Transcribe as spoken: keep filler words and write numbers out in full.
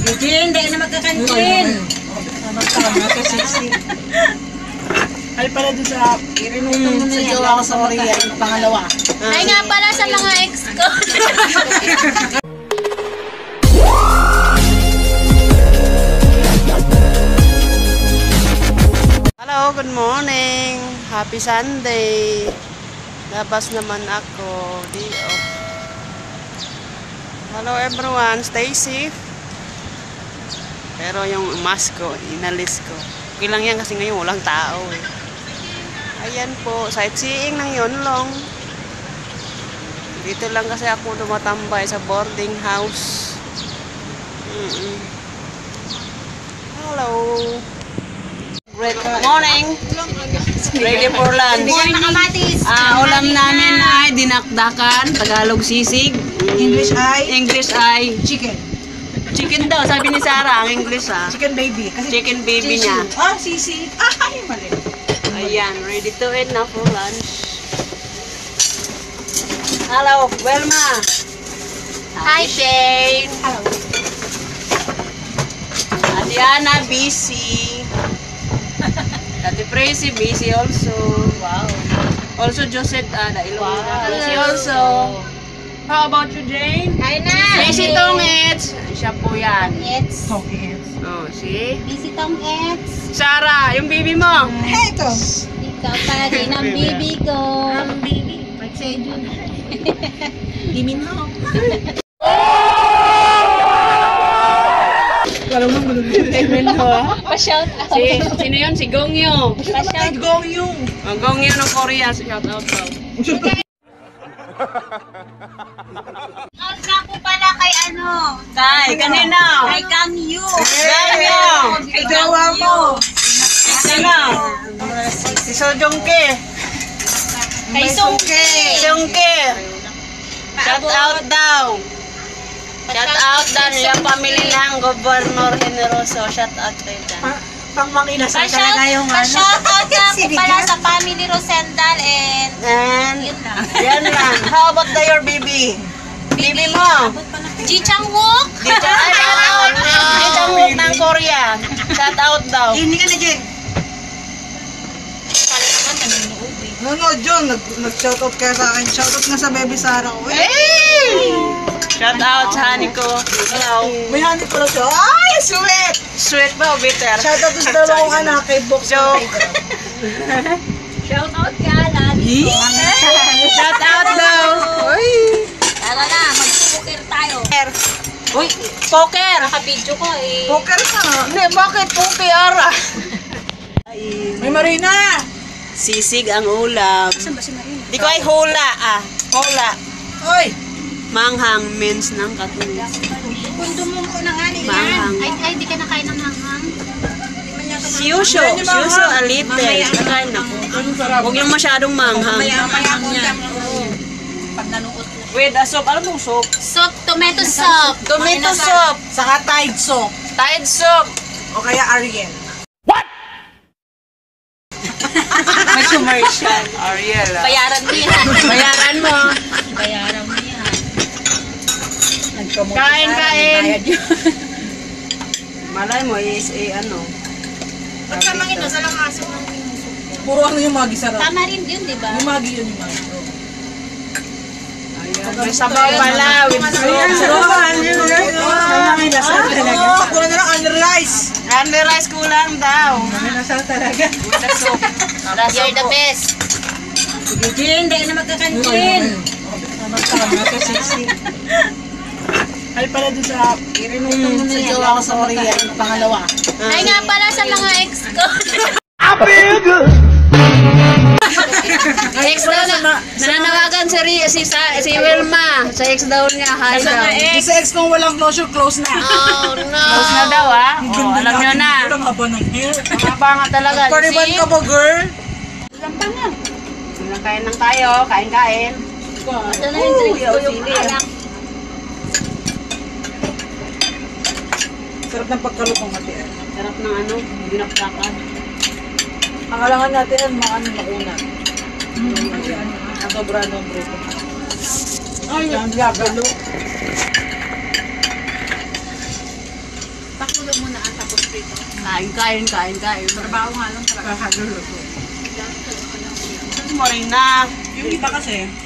Jin, dahil na magkakantin. Ay pala doon sa mm, sa jowa ko sa Maria, yung pangalawa. Ay nga pala sa mga ex ko. Hello, good morning. Happy Sunday. Labas naman ako. Day off. Hello everyone, stay safe. Pero yung mask ko, inalis ko. Okay lang yan kasi ngayon walang tao eh. Ayan po, sightseeing ng Yonlong. Dito lang kasi ako tumatambay sa boarding house. Mm-mm. Hello. Great morning. Ready for lunch. Ah, ulam namin ay dinakdakan, Tagalog sisig. English ay English ay chicken. Chicken daw, sabi ni Sarah, ang English ah. Chicken baby. Kasi Chicken baby niya. Ah, sisi. Ah, ay mali. Ayan, ready to eat na for lunch. Hello, Wilma. Hi, Shane. Hello. Adiana, busy. Ate Tracy, busy also. Wow. Also, Josette, ah, na Ilongga. Wow. Busy also. How about you, Jane? Hi na. Busy tong Eds. Siya po yan. It's Okay. Oh, see? busy tong ex. Sarah, yung baby mo. Hey, ito. Ikaw pa rin ang baby ko. Ang baby, mag-schedule. Dimin mo. Alam mo, Tignan mo. Pa-shout out. Si, sino yun? Si Gongyo. ay gong yung. Ang Gongyo ng Korea. Shout out daw. Out na po pala kay ano. Tay, kanina. Kay Kang Yu. Gongyo. Kay jowa mo. Sino? Si Sojongke. Kay Sungke. Sojongke. Shout out daw. Shout out daw yung pamilya ng Gobernador Generoso. Shout out kayo dyan. Pang manginasal Pa-shout talaga yung ano. pa-shout out na po pala sa family Rosendal and And, yun lang. yan lang. How about the your baby? Baby mo? Ji Chang Wook. Di ay, shout out. Di Changwook ng Korea. Shout out daw. Hindi ka na, Jen. Nanonood yun. Nag-shoutout kaya sa akin. Shoutout nga sa baby Sarah ko. Hey! Shout out sa honey ko. Hello. May hanip pala siya. Ay, sweet! Sweet ba o bitter? Shoutout sa dalawang anak kay Box. Joke. Shout out ka lagi. Shout out daw. Uy. Tara na, mag-poker tayo. Uy, poker. Naka-video ko eh. Poker ka nga. Hindi, bakit poker? May Marina! Sisig ang ulam. Saan ba si Marina? Di ko ay hula ah. Hula. Oy! Manghang means ng katulis. Kundo mo ko ng ani yan. Manghang. Ay, ay, di ka na kain ng hanghang. Siyusyo. Siyusyo a little. Nakain na po. Huwag yung masyadong manghang. Mamaya ko niya. Pag nanuot na. With a soup. Alam mo soup? Soup, tomato soup. Tomato soup. Saka Tide Soap. Tide soup. O kaya Ariel. May commercial. Ariel ah. Bayaran mo yan. Bayaran mo. Bayaran mo yan. Nag-promote Kain, ka, kain. may bayad yun. Malay mo is eh ano. Ba't tamang ito sa lang aso ng Puro ano yung magi sarap. tama rin yun, di ba? Yung magi yun yung magi. May sabaw pala with Ayan, soup. sarap. May nasal talaga. Ako na lang under rice. Under rice kulang daw. May nasal talaga. With the soup. You're the best. Sige, Jin, dahil na magkakantin. Ay pala doon sa mm, sa jowa ko sa Maria, yung pangalawa. Ay nga pala sa mga ex ko. Ex daw na. Nananawagan si, Ri- si, sa, si Wilma. Sa ex daw niya. Hi daw. Yung sa ex kong walang closure, close na. Oh no. Close na daw ah. Oh, alam nyo na. Walang haba ng hair. Mga nga talaga. Pariban ka ba, girl? Lampangan. Kain lang tayo. Kain-kain. Ito na yung drinks ko yung anak. Sarap ng pagkalutong ate. Sarap ng ano. Binaptakan. Ang alangan natin ang mga ano mauna. Ang sobra ng bruto. Ay, ang diablo. Kain, kain, kain, kain. Trabaho nga lang talaga. Morena. Yung iba kasi,